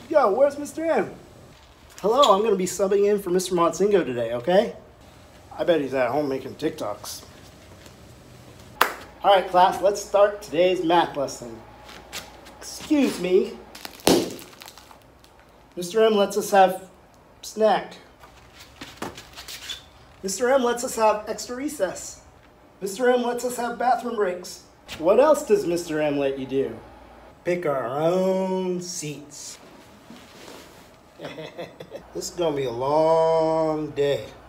Yo, where's Mr. M? Hello, I'm gonna be subbing in for Mr. Montzingo today, okay? I bet he's at home making TikToks. All right, class, let's start today's math lesson. Excuse me. Mr. M lets us have snack. Mr. M lets us have extra recess. Mr. M lets us have bathroom breaks. What else does Mr. M let you do? Pick our own seats. This is gonna be a long day.